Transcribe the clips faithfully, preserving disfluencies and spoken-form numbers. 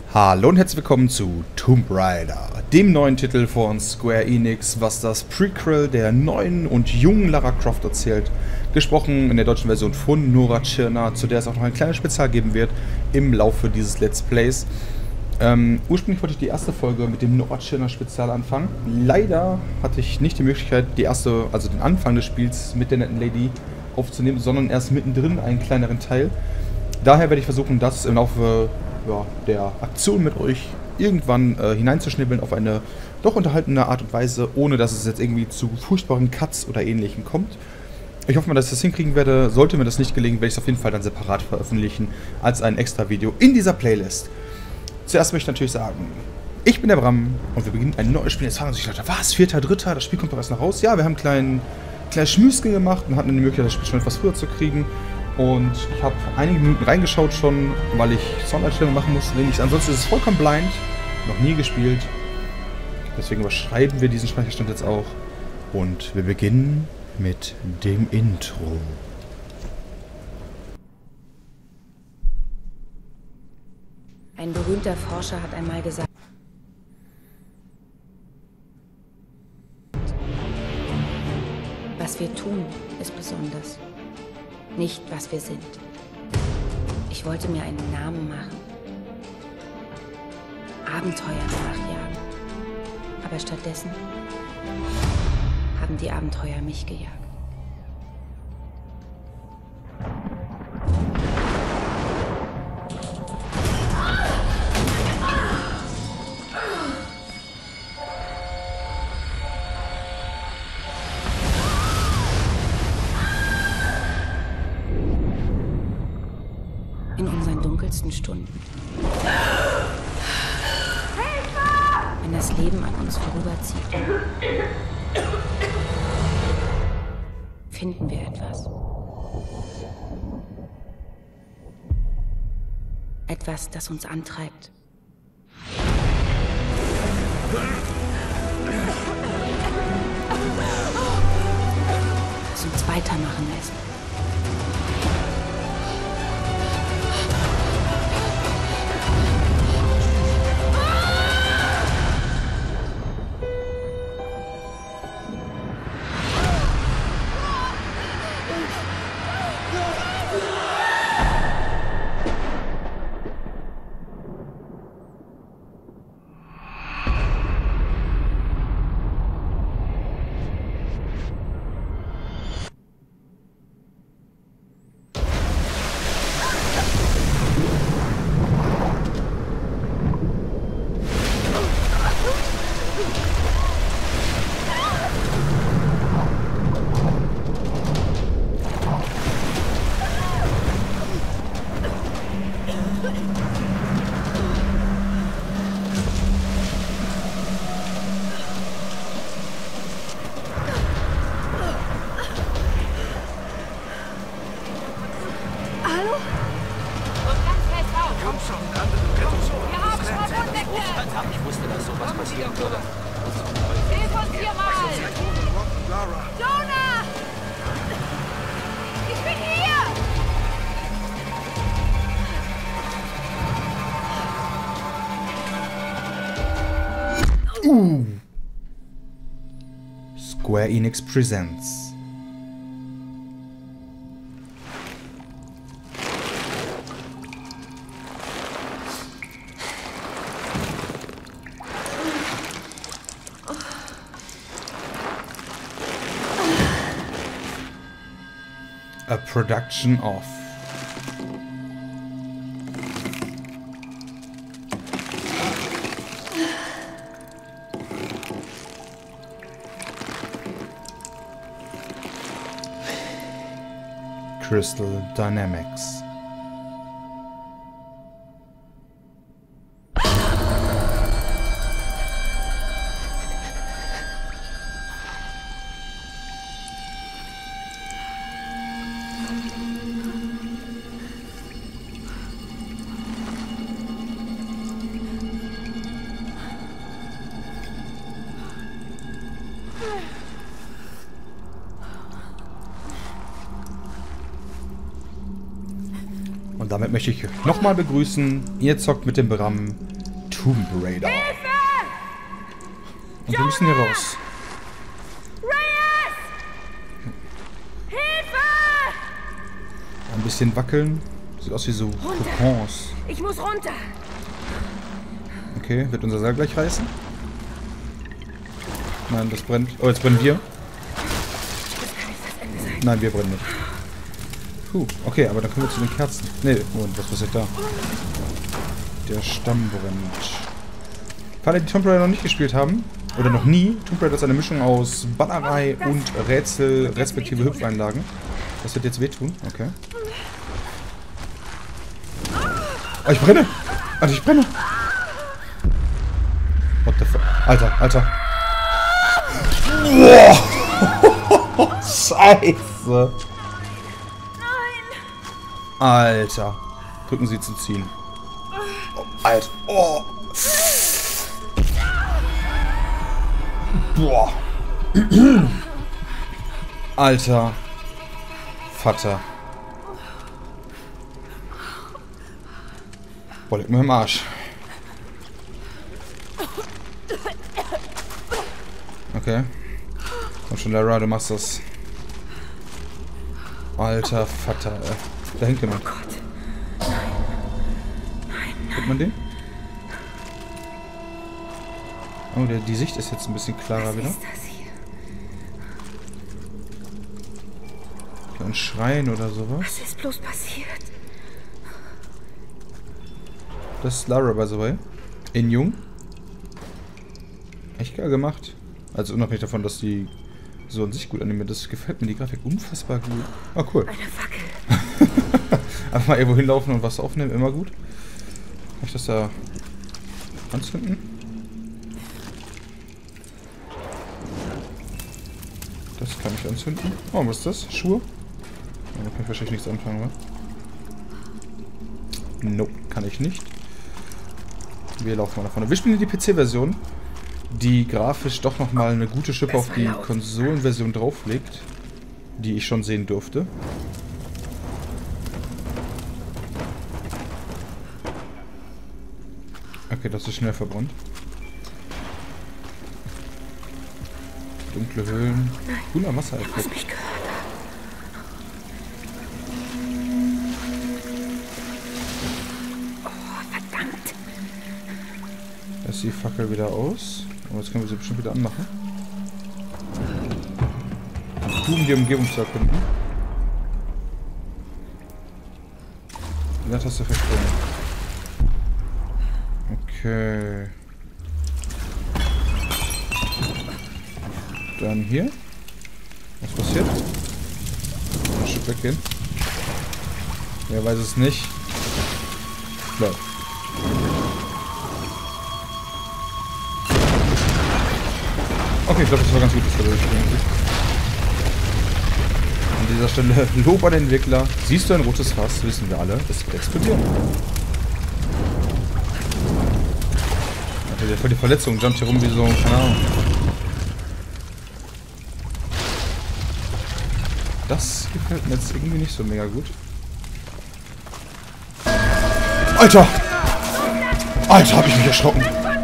Hallo und herzlich willkommen zu Tomb Raider, dem neuen Titel von Square Enix, was das Prequel der neuen und jungen Lara Croft erzählt. Gesprochen in der deutschen Version von Nora Tschirner, zu der es auch noch ein kleines Spezial geben wird im Laufe dieses Let's Plays. Ähm, ursprünglich wollte ich die erste Folge mit dem Nora Tschirner Spezial anfangen. Leider hatte ich nicht die Möglichkeit, die erste, also den Anfang des Spiels mit der netten Lady aufzunehmen, sondern erst mittendrin einen kleineren Teil. Daher werde ich versuchen, das im Laufe ja, der Aktion mit euch irgendwann äh, hineinzuschnibbeln auf eine doch unterhaltende Art und Weise, ohne dass es jetzt irgendwie zu furchtbaren Cuts oder Ähnlichem kommt. Ich hoffe mal, dass ich das hinkriegen werde. Sollte mir das nicht gelingen, werde ich es auf jeden Fall dann separat veröffentlichen als ein extra Video in dieser Playlist. Zuerst möchte ich natürlich sagen, ich bin der Bram und wir beginnen ein neues Spiel. Jetzt fragen sich Leute, was? Vierter, dritter? Das Spiel kommt doch erst noch raus? Ja, wir haben einen kleinen, kleinen Schmüsken gemacht und hatten die Möglichkeit, das Spiel schon etwas früher zu kriegen. Und ich habe einige Minuten reingeschaut schon, weil ich Soundeinstellungen machen musste. Ansonsten ist es vollkommen blind, noch nie gespielt. Deswegen überschreiben wir diesen Speicherstand jetzt auch. Und wir beginnen mit dem Intro. Ein berühmter Forscher hat einmal gesagt, was wir tun, ist besonders. Nicht, was wir sind. Ich wollte mir einen Namen machen. Abenteuer nachjagen. Aber stattdessen haben die Abenteuer mich gejagt. In unseren dunkelsten Stunden. Wenn das Leben an uns vorüberzieht, finden wir etwas. Etwas, das uns antreibt. Das uns weitermachen lässt. Ich wusste, dass sowas passieren würde. Hilf uns hier mal! Jonah! Ich bin hier! Uh. Square Enix presents. A production of Crystal Dynamics. Und damit möchte ich euch nochmal begrüßen. Ihr zockt mit dem Bram Tomb Raider. Und wir müssen hier raus. Ein bisschen wackeln. Sieht aus wie so Coupons. Ich muss runter. Okay, wird unser Seil gleich reißen? Nein, das brennt. Oh, jetzt brennen wir. Nein, wir brennen nicht. Puh, okay, aber dann kommen wir zu den Kerzen. Ne, Moment, was passiert da? Der Stamm brennt. Für alle, die Tomb Raider noch nicht gespielt haben, oder noch nie, Tomb Raider ist eine Mischung aus Ballerei und Rätsel, respektive Hüpfeinlagen. Das wird jetzt wehtun, okay. Oh, ich brenne! Alter, ich brenne! What the fuck? Alter, Alter. Boah! Scheiße! Alter. Drücken Sie zu ziehen. Oh, Alter. Oh. Boah. Alter. Vater. Boah, leck mir im Arsch. Okay. Komm schon, Lara, du machst das. Alter Vater, ey. Da hängt jemand. Oh Gott. Nein. Nein, nein. Sieht man den? Oh, der, die Sicht ist jetzt ein bisschen klarer Was wieder. ist das hier? Ein Schrein oder sowas. Was ist bloß passiert? Das ist Lara, by the way. In jung. Echt geil gemacht. Also unabhängig davon, dass die so an sich gut animiert ist, gefällt mir die Grafik unfassbar gut. Ah, cool. Eine Fackel. Einfach mal irgendwo hinlaufen und was aufnehmen, immer gut. Kann ich das da anzünden? Das kann ich anzünden. Oh, was ist das? Schuhe? Oh, da kann ich wahrscheinlich nichts anfangen, oder? Nope, kann ich nicht. Wir laufen mal nach vorne. Wir spielen die P C-Version, die grafisch doch nochmal eine gute Schippe auf die Konsolenversion drauflegt, die ich schon sehen durfte. Okay, das ist schnell verbrannt. Dunkle Höhlen. Cooler Wassereffekt. Was mich gehört hat. Oh, verdammt. Da ist die Fackel wieder aus. Aber jetzt können wir sie bestimmt wieder anmachen. Um die Umgebung zu erkunden. Das hast du verstanden. Okay. Dann hier. Was passiert? Ein Stück weggehen. Wer weiß es nicht. Bleib. Okay, ich glaube, das war ganz gut, dass wir durchgegangen sind. An dieser Stelle Lob an den Entwickler. Siehst du ein rotes Fass, wissen wir alle, es wird explodieren. Alter, der voll die Verletzung, jumpt hier rum wie so, keine Ahnung. Das gefällt mir jetzt irgendwie nicht so mega gut. Alter! Alter, hab ich mich erschrocken.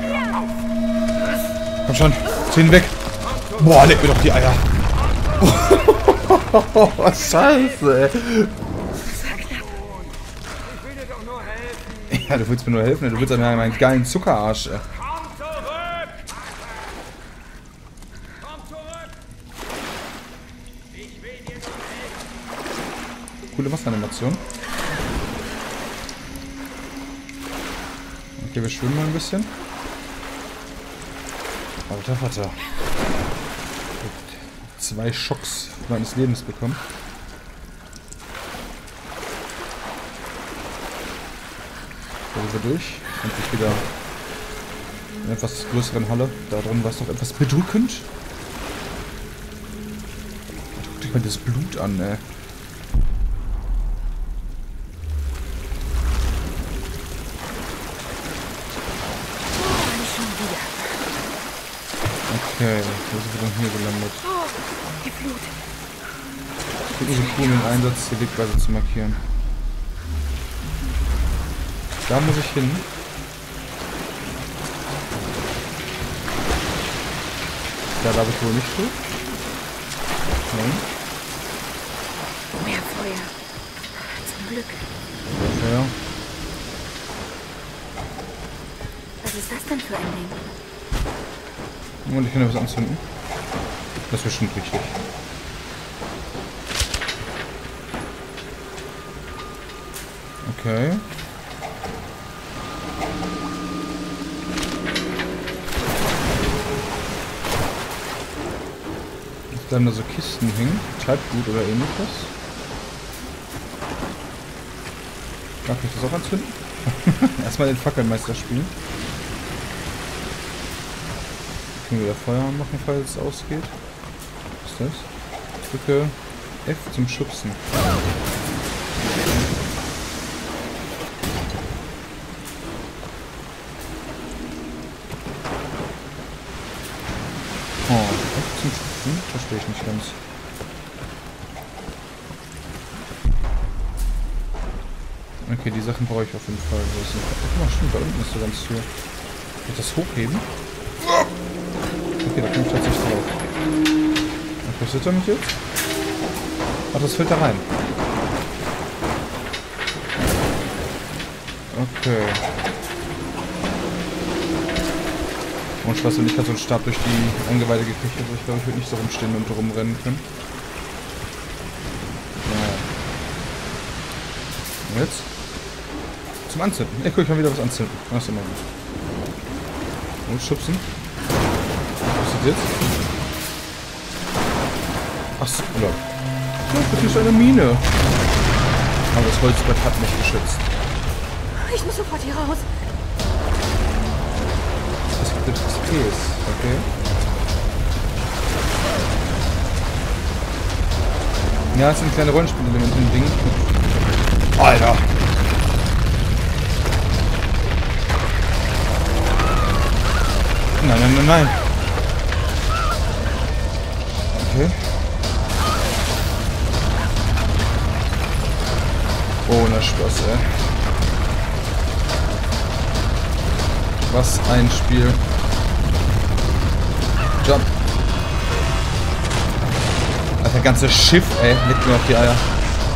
Komm schon, zieh ihn weg. Boah, leg mir doch die Eier. Oh, Scheiße, ey. Ja, du willst mir nur helfen, du willst mir meinen geilen Zuckerarsch, ey. Coole Wasseranimation. Okay, wir schwimmen mal ein bisschen. Alter Vater. Zwei Schocks meines Lebens bekommen. Da sind wir durch. Endlich wieder in einer etwas größeren Halle. Da drin war es noch etwas bedrückend. Guck dir mal das Blut an, ey. Okay, wo sind wir denn hier gelandet? Oh, die Flut. Ich finde so cool, den Einsatz die Wegweise zu markieren. Da muss ich hin. Da darf ich wohl nicht durch. Nein. Mehr Feuer. Zum Glück. Ja. Was ist das denn für ein Ding? Und ich kann ja was anzünden. Das ist bestimmt richtig. Okay. Jetzt bleiben da so Kisten hängen. Treibgut oder ähnliches. Darf ich das auch anzünden? Erstmal den Fackelmeister spielen. Können wir wieder Feuer machen, falls es ausgeht. Was ist das? Drücke F zum Schubsen. Oh, F zum Schubsen? Verstehe ich nicht ganz. Okay, die Sachen brauche ich auf jeden Fall. Wo ist denn? Guck mal, stimmt, da unten ist so ganz viel. Kann ich das hochheben? Okay, da komme ich tatsächlich drauf. Was passiert damit jetzt? Ach, das fällt da rein. Okay. Und Schwester und ich hat so einen Stab durch die Eingeweide gekriegt, also ich glaube, ich würde nicht so rumstehen und rumrennen können. Naja. Und jetzt? Zum Anzünden. Ey, guck, ich kann wieder was anzünden. Das ist immer gut. Und schubsen. Was ist jetzt? Achso, oder? Ja, das ist eine Mine. Aber das Holzbrett hat mich geschützt. Ich muss sofort hier raus. Das gibt es Space, okay. Ja, es sind kleine Rollenspielelemente im Ding. Alter! Nein, nein, nein, nein. Okay. Ohne Spaß, ey. Was ein Spiel. Jump. Das ganze Schiff, ey, legt mir auf die Eier.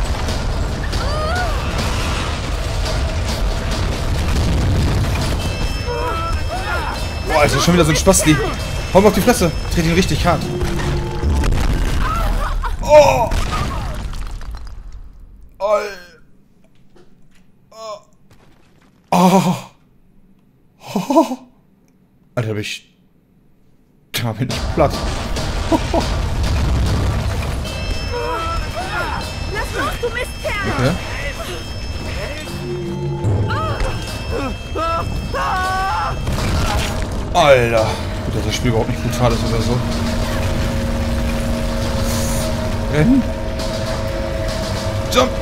Boah, ist das schon wieder so ein Spasti. Hau mir auf die Fresse. Tritt ihn richtig hart. Oh! Oh! Oh! Alter, bin ich... Da bin ich platt. Lass los, du Mistkerl! Okay. Alter. Gut, dass das Spiel überhaupt nicht brutal ist oder so. Rennen. Jump.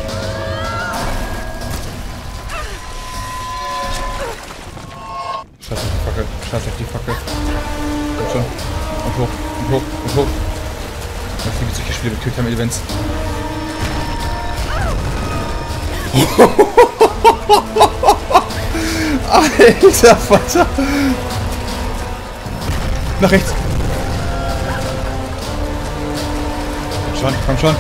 Scheiß auf die Fackel. Scheiß auf die Fackel. Komm schon. Und hoch. Und hoch. Und hoch. Ich liebe solche Spiele mit Quicktime-Events. Alter Vater. Nach rechts. Komm schon, komm schon.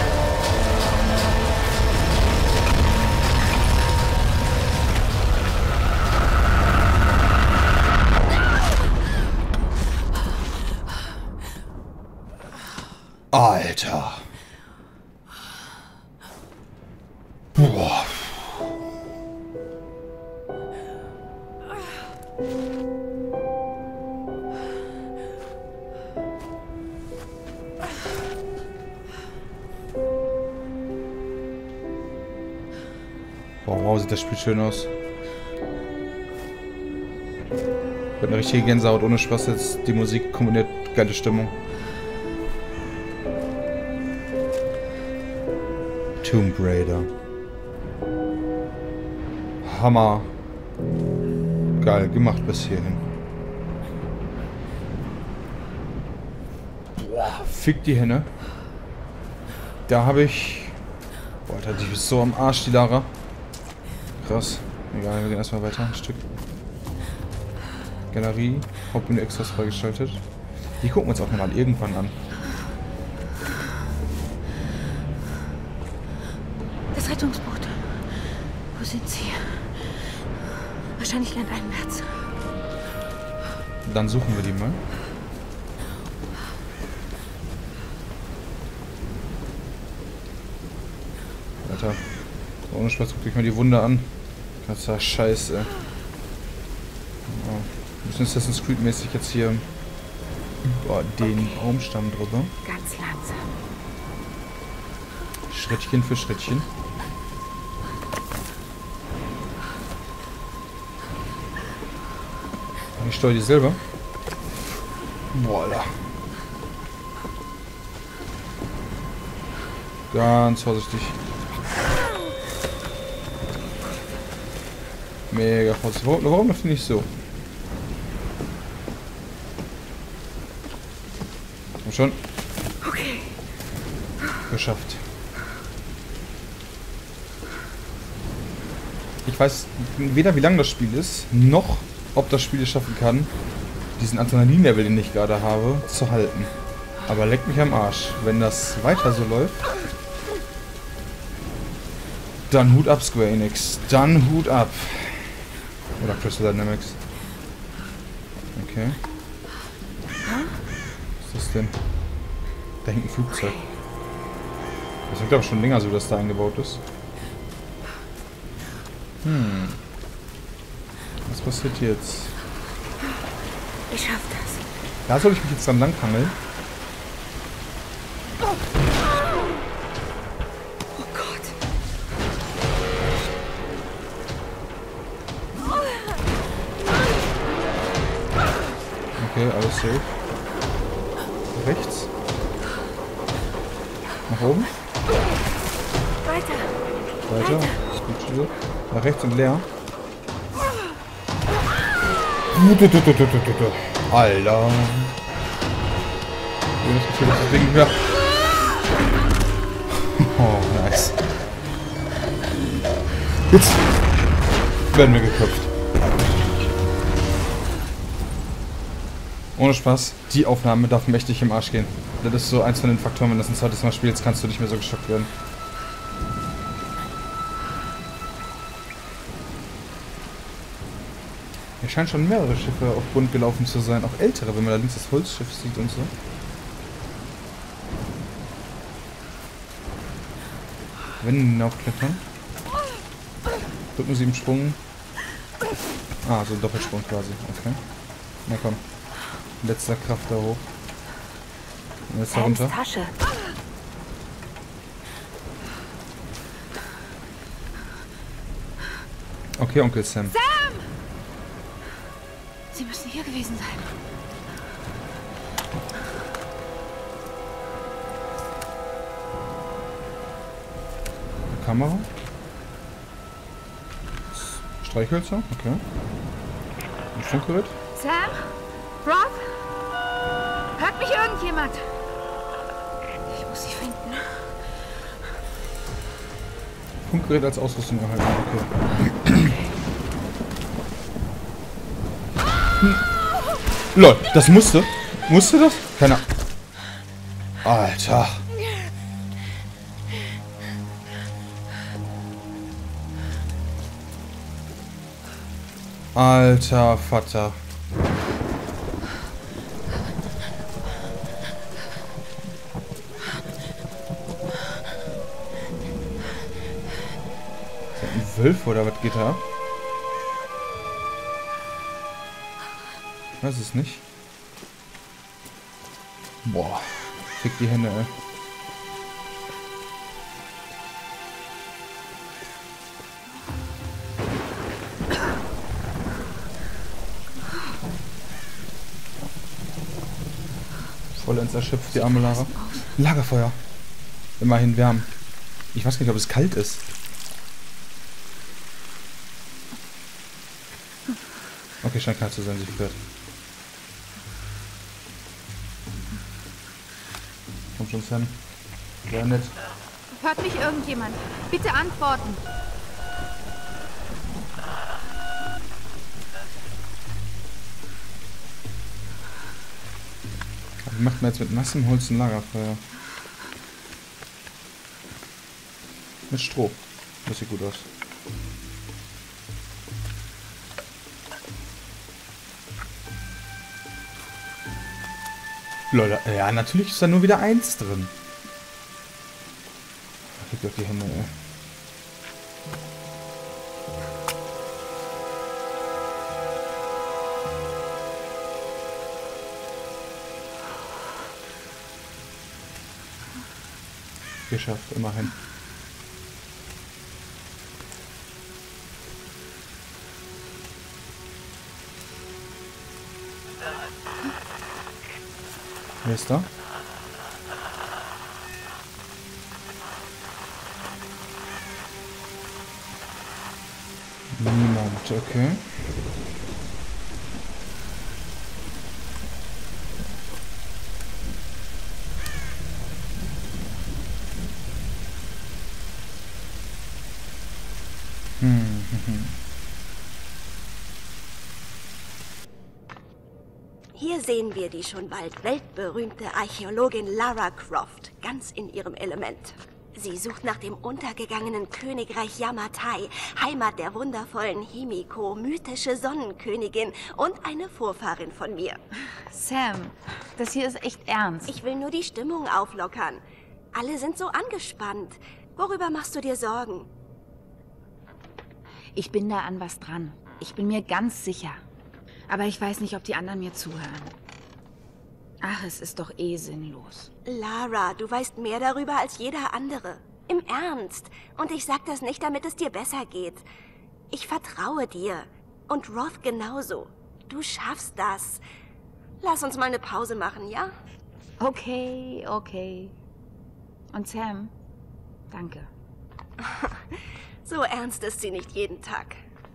Alter. Boah. Wow, sieht das Spiel schön aus. Wird eine richtige Gänsehaut, ohne Spaß jetzt. Die Musik kombiniert geile Stimmung. Tomb Raider. Hammer. Geil gemacht bis hierhin. Boah, fick die Henne. Da habe ich... Boah, Alter, die ist so am Arsch, die Lara. Krass. Egal, wir gehen erstmal weiter. Ein Stück. Galerie. Hauptmenü Extras freigeschaltet. Die gucken wir uns auch nochmal irgendwann an. Das Rettungsboot. Wo sind sie? Wahrscheinlich landeinwärts. Dann suchen wir die mal. Alter. Ohne Spaß, guck dich mal die Wunde an. Das ist ja scheiße. Ja. Wir müssen Assassin's Creed mäßig jetzt hier über den Okay. Baumstamm drüber. Ganz langsam. Schrittchen für Schrittchen. Ich steuere die selber. Boah, Alter. Ganz vorsichtig. Mega vorsichtig. Warum, warum läuft die nicht so? Komm schon. Okay. Geschafft. Ich weiß weder wie lang das Spiel ist, noch ob das Spiel es schaffen kann, diesen Adrenalin-Level, den ich gerade habe, zu halten. Aber leck mich am Arsch. Wenn das weiter so läuft, dann Hut ab, Square Enix. Dann Hut ab. Oder Crystal Dynamics. Okay. Was ist das denn? Da hängt ein Flugzeug. Das ist, glaube ich, schon länger so, dass da eingebaut ist. Hm. Was passiert jetzt? Ich schaff das. Da soll ich mich jetzt dran langhangeln. Oh Gott. Okay, alles safe. Rechts. Nach oben. Weiter. Weiter. Ist gut so. Nach rechts und leer. Alter. Ich habe das Gefühl, dass das Ding nicht mehr... Oh, nice. Jetzt werden wir geköpft. Ohne Spaß, die Aufnahme darf mächtig im Arsch gehen. Das ist so eins von den Faktoren, wenn du das ein zweites Mal spielst, kannst du nicht mehr so geschockt werden. Hier scheinen schon mehrere Schiffe auf Bund gelaufen zu sein, auch ältere, wenn man da links das Holzschiff sieht und so. Wenn hinaufklettern. Drücken sie im Sprung. Ah, so ein Doppelsprung quasi. Okay. Na komm. Letzter Kraft da hoch. Und jetzt da Sams runter. Tasche. Okay, Onkel Sam. Sie müssen hier gewesen sein. Kamera. Streichhölzer, okay. Ein Funkgerät. Sam? Rob? Hört mich irgendjemand? Ich muss sie finden. Funkgerät als Ausrüstung erhalten, okay. Hm. Lol, das musste? Musste das? Keine Ahnung. Alter. Alter Vater. Ist das ein Wölf oder was geht da ab? Ich weiß es nicht. Boah. Fick die Hände, ey. Vollends erschöpft die arme Lara. Lagerfeuer. Immerhin wärm. Ich weiß nicht, ob es kalt ist. Okay, scheint kalt zu sein, sie fährt. Komm schon, Sam. Sehr nett. Hört mich irgendjemand? Bitte antworten. Wie macht man jetzt mit nassem Holz ein Lagerfeuer? Mit Stroh. Das sieht gut aus. Leute, ja, natürlich ist da nur wieder eins drin. Kriegt doch die Hände, ey. Geschafft, immerhin. Wer ist da? Niemand, okay. Hm, hm, hm. Hier sehen wir die schon bald weltberühmte Archäologin Lara Croft, ganz in ihrem Element. Sie sucht nach dem untergegangenen Königreich Yamatai, Heimat der wundervollen Himiko, mythische Sonnenkönigin und eine Vorfahrin von mir. Sam, das hier ist echt ernst. Ich will nur die Stimmung auflockern. Alle sind so angespannt. Worüber machst du dir Sorgen? Ich bin da an was dran. Ich bin mir ganz sicher. Aber ich weiß nicht, ob die anderen mir zuhören. Ach, es ist doch eh sinnlos. Lara, du weißt mehr darüber als jeder andere. Im Ernst. Und ich sag das nicht, damit es dir besser geht. Ich vertraue dir. Und Roth genauso. Du schaffst das. Lass uns mal eine Pause machen, ja? Okay, okay. Und Sam, danke. So ernst ist sie nicht jeden Tag.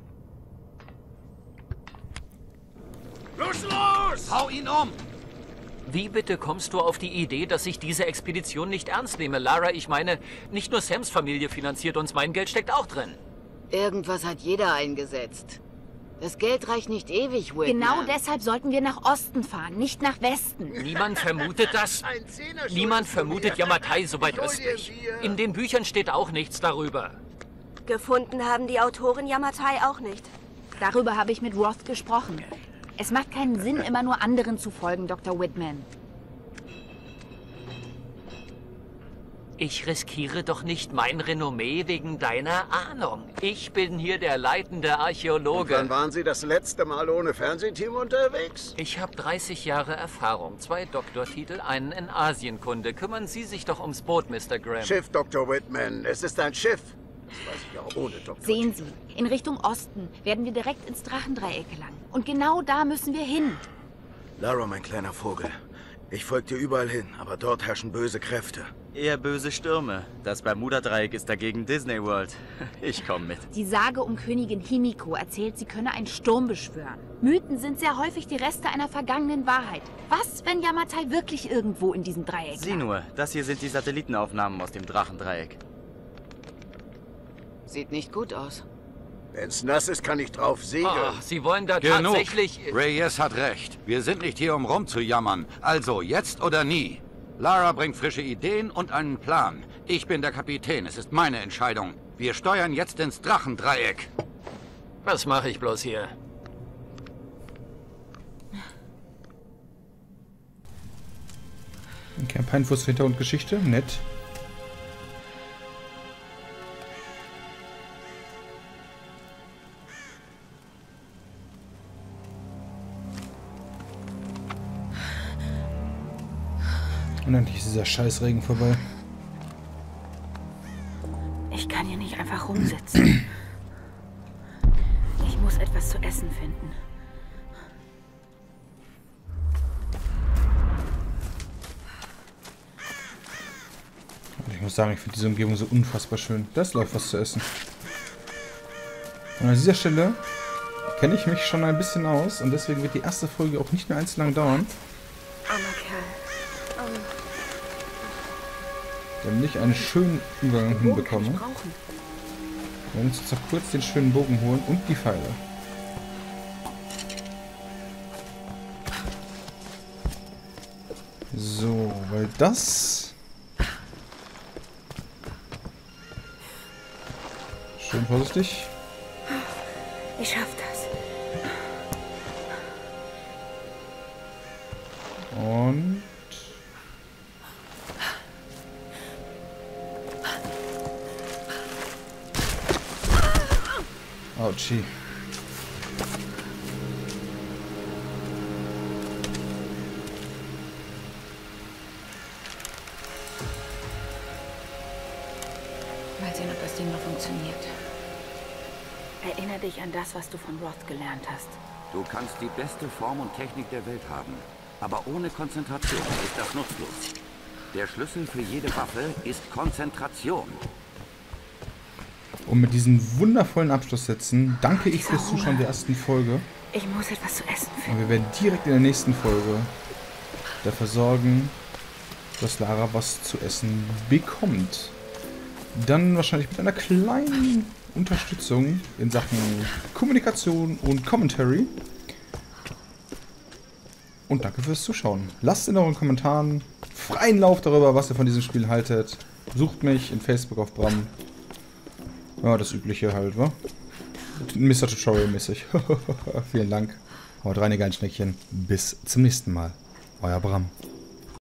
Los, los! Hau ihn um! Wie bitte kommst du auf die Idee, dass ich diese Expedition nicht ernst nehme? Lara, ich meine, nicht nur Sams Familie finanziert uns, mein Geld steckt auch drin. Irgendwas hat jeder eingesetzt. Das Geld reicht nicht ewig, Whitman. Genau deshalb sollten wir nach Osten fahren, nicht nach Westen. Niemand vermutet das. Niemand vermutet Yamatai so weit östlich. In den Büchern steht auch nichts darüber. Gefunden haben die Autoren Yamatai auch nicht. Darüber habe ich mit Roth gesprochen. Es macht keinen Sinn, immer nur anderen zu folgen, Doktor Whitman. Ich riskiere doch nicht mein Renommee wegen deiner Ahnung. Ich bin hier der leitende Archäologe. Und wann waren Sie das letzte Mal ohne Fernsehteam unterwegs? Ich habe dreißig Jahre Erfahrung, zwei Doktortitel, einen in Asienkunde. Kümmern Sie sich doch ums Boot, Mister Graham. Schiff, Doktor Whitman. Es ist ein Schiff. Das weiß ich auch ohne Doktor. Sehen Sie, in Richtung Osten werden wir direkt ins Drachendreieck gelangen. Und genau da müssen wir hin. Lara, mein kleiner Vogel. Ich folge dir überall hin, aber dort herrschen böse Kräfte. Eher böse Stürme. Das Bermuda-Dreieck ist dagegen Disney World. Ich komme mit. Die Sage um Königin Himiko erzählt, sie könne einen Sturm beschwören. Mythen sind sehr häufig die Reste einer vergangenen Wahrheit. Was, wenn Yamatai wirklich irgendwo in diesem Dreieck Sieh lag? nur, das hier sind die Satellitenaufnahmen aus dem Drachendreieck. Sieht nicht gut aus. Wenn's nass ist, kann ich drauf segeln. Ach, Sie wollen da Genug. tatsächlich... Reyes hat recht. Wir sind nicht hier, um rumzujammern. Also, jetzt oder nie. Lara bringt frische Ideen und einen Plan. Ich bin der Kapitän. Es ist meine Entscheidung. Wir steuern jetzt ins Drachendreieck. Was mache ich bloß hier? Kein Peinfuß für Hintergrundgeschichte. Nett. Und endlich ist dieser Scheißregen vorbei. Ich kann hier nicht einfach rumsitzen. Ich muss etwas zu essen finden. Ich muss sagen, ich finde diese Umgebung so unfassbar schön. Da ist läuft was zu essen. Und an dieser Stelle kenne ich mich schon ein bisschen aus und deswegen wird die erste Folge auch nicht mehr allzu lang dauern. Armer Kerl. Damit ich einen schönen Übergang hinbekomme. Wir werden uns jetzt kurz den schönen Bogen holen und die Pfeile. So, weil das... Schön vorsichtig. Ich schaff das. Und... Autschi. Mal sehen, ob das Ding noch funktioniert. Erinnere dich an das, was du von Roth gelernt hast. Du kannst die beste Form und Technik der Welt haben, aber ohne Konzentration ist das nutzlos. Der Schlüssel für jede Waffe ist Konzentration. Und mit diesen wundervollen Abschlusssätzen danke ich fürs Zuschauen der ersten Folge. Ich muss etwas zu essen finden. Und wir werden direkt in der nächsten Folge dafür sorgen, dass Lara was zu essen bekommt. Dann wahrscheinlich mit einer kleinen Unterstützung in Sachen Kommunikation und Commentary. Und danke fürs Zuschauen. Lasst in euren Kommentaren freien Lauf darüber, was ihr von diesem Spiel haltet. Sucht mich in Facebook auf Bram. Ja, das Übliche halt, wa? Mister Tutorial-mäßig. Vielen Dank. Haut rein, ihr geilen Schneckchen. Bis zum nächsten Mal. Euer Bram.